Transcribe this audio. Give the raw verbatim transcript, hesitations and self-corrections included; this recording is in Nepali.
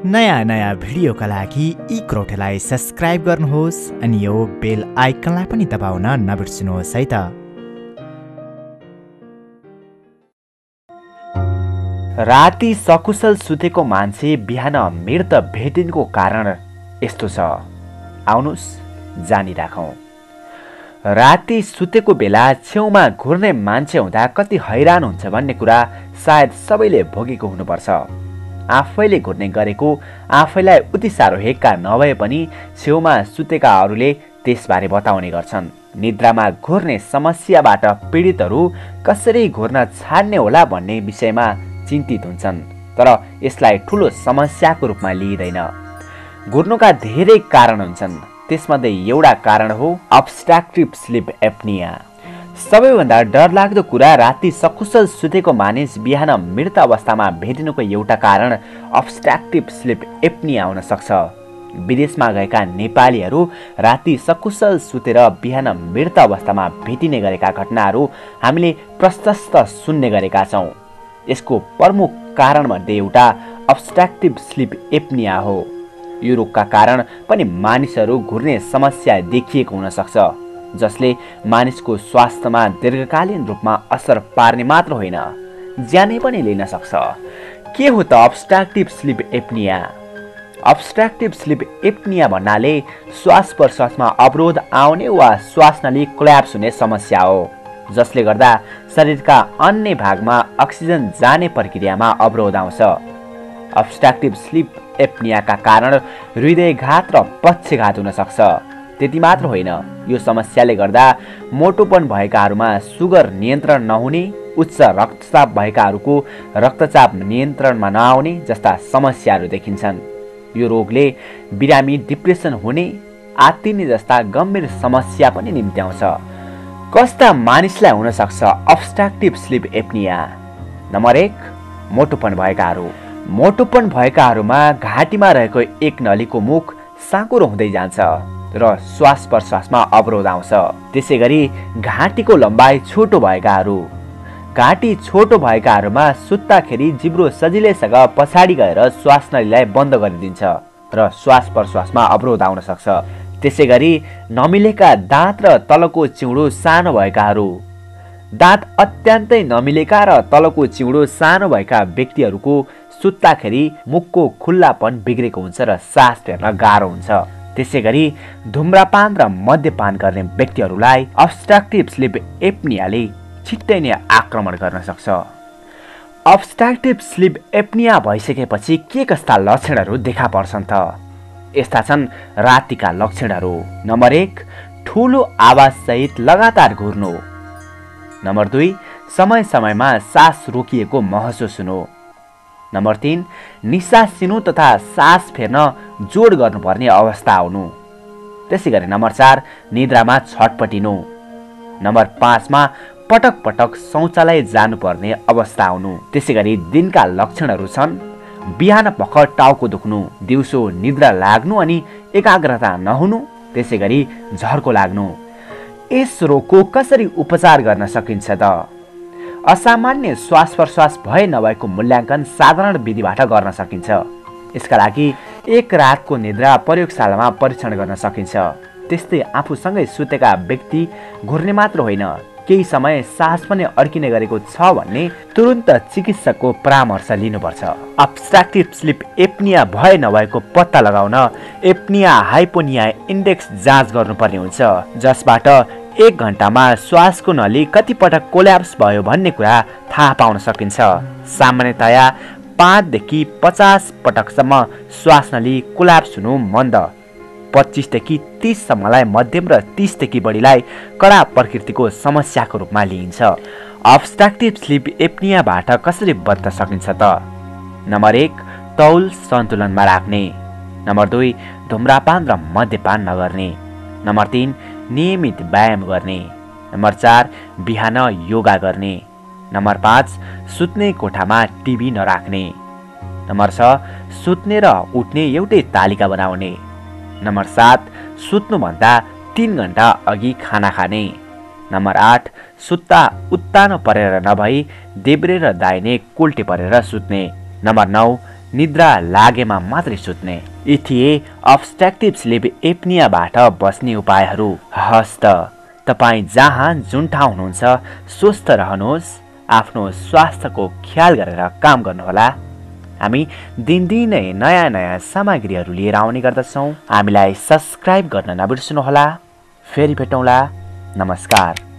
नयाँ नयाँ भिडियोका लागि यी क्रोठेलाई सब्स्क्राइब गर्नुहोस् अनि यो बेल आइकनलाई पनि दबाउन नबिर्सनुहोस् है त। राति सकुशल सुतेको मान्छे बिहान मृत भेटिनुको कारण यस्तो छ। आउनुस् जानिराखौँ। राति सुतेको बेला छेउमा घुर्ने मान्छे हुँदा कति हैरान हुन्छ भन्ने कुरा सायद सबैले भोगेको हुनुपर्छ। आफैले घुर्ने गरेको आफैलाई उति साह्रो हेक्का नभए पनि छेउमा सुतेकाहरूले त्यसबारे बताउने गर्छन्। निद्रामा घुर्ने समस्याबाट पीडितहरू कसरी घुर्न छाड्ने होला भन्ने विषयमा चिन्तित हुन्छन्, तर यसलाई ठुलो समस्याको रूपमा लिइँदैन। घुर्नुका धेरै कारण हुन्छन्, त्यसमध्ये एउटा कारण हो अब्स्ट्रक्टिभ स्लिप एप्निया। सबैभन्दा डरलाग्दो कुरा राति सकुशल सुतेको मानिस बिहान मृत अवस्थामा भेटिनुको एउटा कारण अब्स्ट्रक्टिभ स्लिप एप्निया हुन सक्छ। विदेशमा गएका नेपालीहरू राति सकुशल सुतेर बिहान मृत अवस्थामा भेटिने गरेका घटनाहरू हामीले प्रशस्त सुन्ने गरेका छौँ। यसको प्रमुख कारणमध्ये एउटा अब्स्ट्रक्टिभ स्लिप एप्निया हो। यो रोगका कारण पनि मानिसहरू घुर्ने समस्या देखिएको हुन सक्छ, जसले मानिसको स्वास्थ्यमा दीर्घकालीन रूपमा असर पार्ने मात्र होइन, ज्यानै पनि लिन सक्छ। के हो त obstructive sleep apnoea? Obstructive sleep apnoea भन्नाले श्वास प्रश्वासमा अवरोध आउने वा श्वास नली कोल्याप्स हुने समस्या हो, जसले गर्दा शरीरका अन्य भागमा अक्सिजन जाने प्रक्रियामा अवरोध आउँछ। अब्स्ट्रक्टिभ स्लिप एप्नियाका कारण हृदयघात र पक्षघात हुन सक्छ। त्यति मात्र होइन, यो समस्याले गर्दा मोटोपन भएकाहरूमा सुगर नियन्त्रण नहुने, उच्च रक्तचाप भएकाहरूको रक्तचाप नियन्त्रणमा नआउने जस्ता समस्याहरू देखिन्छन्। यो रोगले बिरामी डिप्रेसन हुने, आत्तिने जस्ता गम्भीर समस्या पनि निम्त्याउँछ। कस्ता मानिसलाई हुन सक्छ अब्स्ट्रक्टिभ स्लिप एप्निया? नम्बर एक, मोटोपन भएकाहरू। मोटोपन भएकाहरूमा घाँटीमा रहेको एक नलीको मुख साँकुरो हुँदै जान्छ र श्वास प्रश्वासमा अवरोध आउँछ। त्यसै गरी घाँटीको लम्बाइ छोटो भएकाहरू। घाँटी छोटो भएकाहरूमा सुत्ताखेरि जिब्रो सजिलैसँग पछाडि गएर श्वास नलीलाई बन्द गरिदिन्छ र श्वास प्रश्वासमा अवरोध आउन सक्छ। त्यसै गरी नमिलेका दाँत र तलको चिउँडो सानो भएकाहरू। दाँत अत्यन्तै नमिलेका र तलको चिउँडो सानो भएका व्यक्तिहरूको सुत्ताखेरि मुखको खुल्लापन बिग्रेको हुन्छ र सास फेर्न गाह्रो हुन्छ। त्यसै गरी धुम्रपान र मद्यपान गर्ने व्यक्तिहरूलाई अब्स्ट्रक्टिभ स्लिप एप्नियाले छिट्टै नै आक्रमण गर्न सक्छ। अब्स्ट्रक्टिभ स्लिप एप्निया भइसकेपछि के कस्ता लक्षणहरू देखा पर्छन् त? यस्ता छन् रातिका लक्षणहरू। नम्बर एक, ठुलो आवाजसहित लगातार घुर्नु। नम्बर दुई, समय समयमा सास रोकिएको महसुस हुनु। नम्बर तीन, निसासिनु तथा सास फेर्न जोड गर्नुपर्ने अवस्था आउनु। त्यसै गरी नम्बर चार, निद्रामा छटपटिनु। नम्बर पाँचमा पटक पटक शौचालय जानुपर्ने अवस्था आउनु। त्यसै गरी दिनका लक्षणहरू छन् बिहान पख टाउको दुख्नु, दिउँसो निद्रा लाग्नु अनि एकाग्रता नहुनु, त्यसै गरी झर्को लाग्नु। यस रोगको कसरी उपचार गर्न सकिन्छ त? असामान्य श्वास प्रश्वास भए नभएको मूल्याङ्कन साधारण विधिबाट गर्न सकिन्छ। यसका लागि एक रातको निद्रा प्रयोगशालामा परीक्षण गर्न सकिन्छ। त्यस्तै आफूसँगै सुतेका व्यक्ति घुर्ने मात्र होइन, केही समय सास पनि अड्किने गरेको छ भन्ने तुरुन्त चिकित्सकको परामर्श लिनुपर्छ। अब्स्ट्रक्टिभ स्लिप एप्निया भए नभएको पत्ता लगाउन एप्निया हाइपोनिया इन्डेक्स जाँच गर्नुपर्ने हुन्छ, जसबाट एक घन्टामा श्वासको नली कति पटक कोल्याप्स भयो भन्ने कुरा थाहा पाउन सकिन्छ। सामान्यतया पाँचदेखि पचास पटकसम्म श्वास नली कोल्याप्स हुनु मन्द, पच्चिसदेखि तीससम्मलाई मध्यम र तीसदेखि बढीलाई कडा प्रकृतिको समस्याको रूपमा लिइन्छ। अब्स्ट्रक्टिभ स्लिप एप्नियाबाट कसरी बच्न सकिन्छ त? नम्बर एक, तौल सन्तुलनमा राख्ने। नम्बर दुई, धुम्रपान र मद्यपान नगर्ने। नम्बर तीन, नियमित व्यायाम गर्ने। नम्बर चार, बिहान योगा गर्ने। नम्बर पाँच, सुत्ने कोठामा टिभी नराख्ने। नम्बर छ, सुत्ने र उठ्ने एउटै तालिका बनाउने। नम्बर सात, सुत्नुभन्दा तीन घन्टा अघि खाना खाने। नम्बर आठ, सुत्ता उत्तानो परेर नभई देब्रे र दाहिने कोल्टे परेर सुत्ने। नम्बर नौ, निद्रा लागेमा मात्रै सुत्ने। यी थिए अब्स्ट्रक्टिभ स्लिप एप्नियाबाट बस्ने उपायहरू। हस्त तपाईँ जहाँ जुन ठाउँ हुनुहुन्छ स्वस्थ रहनुहोस्, आफ्नो स्वास्थ्यको ख्याल गरेर काम गर्नुहोला। हामी दिनदिनै नयाँ नयाँ सामग्रीहरू लिएर आउने गर्दछौँ। हामीलाई सब्सक्राइब गर्न नबिर्सनुहोला। फेरि भेटौँला। नमस्कार।